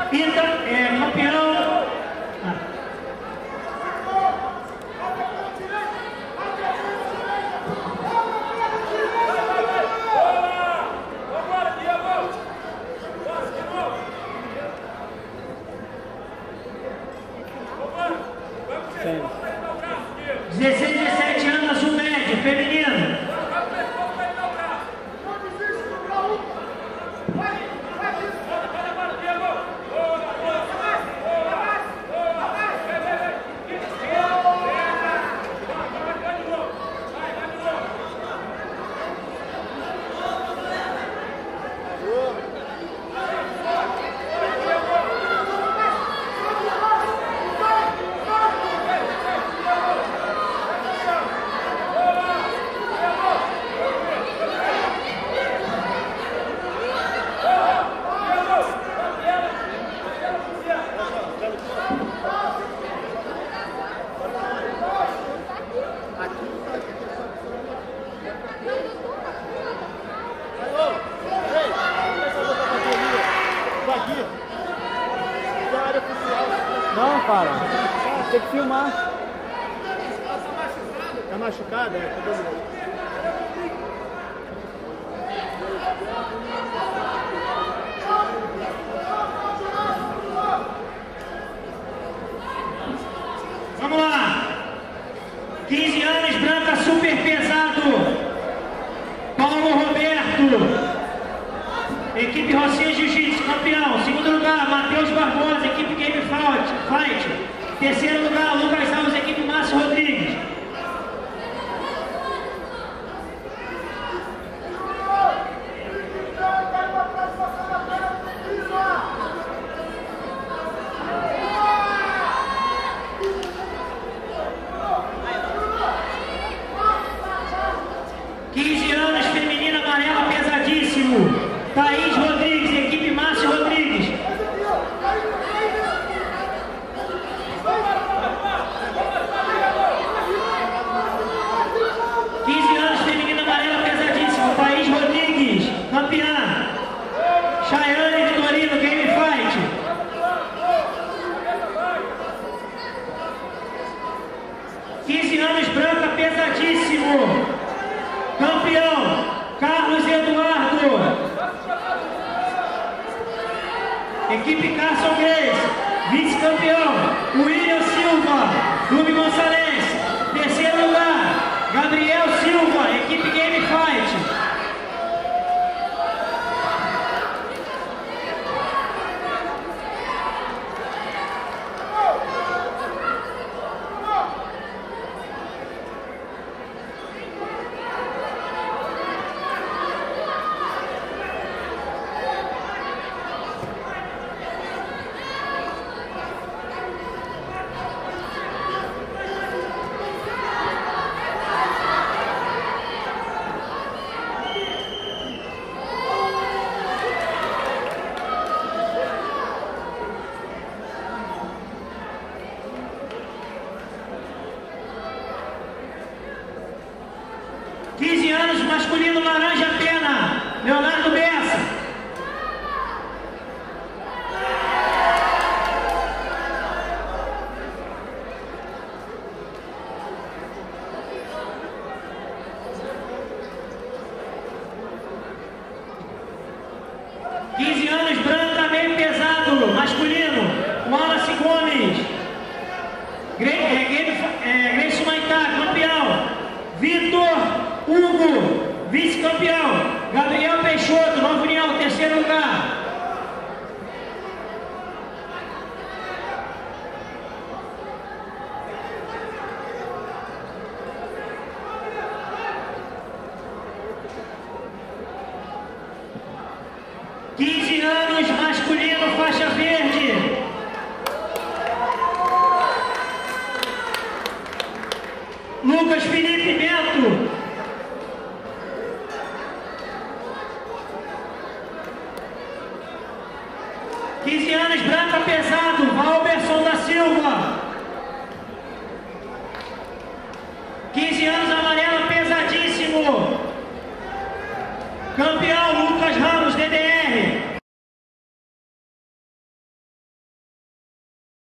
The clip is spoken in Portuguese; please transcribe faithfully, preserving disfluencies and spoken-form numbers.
Ita, é, campeão. Ah. dezesseis, dezessete anos, azul médio, feminino. Não, cara. Tem que filmar. Tá machucado? É? Vamos lá. quinze anos, branca, super pesado. Paulo Roberto. Equipe Rocinha Jiu-Jitsu, campeão. Segundo lugar, Matheus Barbosa, equipe Game Fight. Terceiro lugar, Lucas Alves, equipe Márcio Rodrigues. quinze anos, feminina, amarela, pesadíssimo. Thaís Rodrigues, equipe Márcio Rodrigues. quinze anos, feminina, amarela, pesadíssimo. Thaís Rodrigues, campeã. Chayane Vitorino, Game Fight. quinze anos, branca, pesadíssimo. Campeão, Carlos Eduardo. Equipe Carson Grace, vice-campeão, William Silva, Clube Gonçalves. Terceiro lugar, Gabriel Silva, equipe Game Fight. quinze anos, masculino, laranja pena, Leonardo Bessa. quinze anos, branca, meio pesado, masculino, Wallace Gomes. Grace Maitá, campeão. Vitor Hugo, vice-campeão. Gabriel Peixoto, Nova União, terceiro lugar. quinze anos, masculino, faixa verde. Lucas Felipe Bento. quinze anos, branca, pesado, Valberson da Silva. quinze anos, amarela, pesadíssimo. Campeão,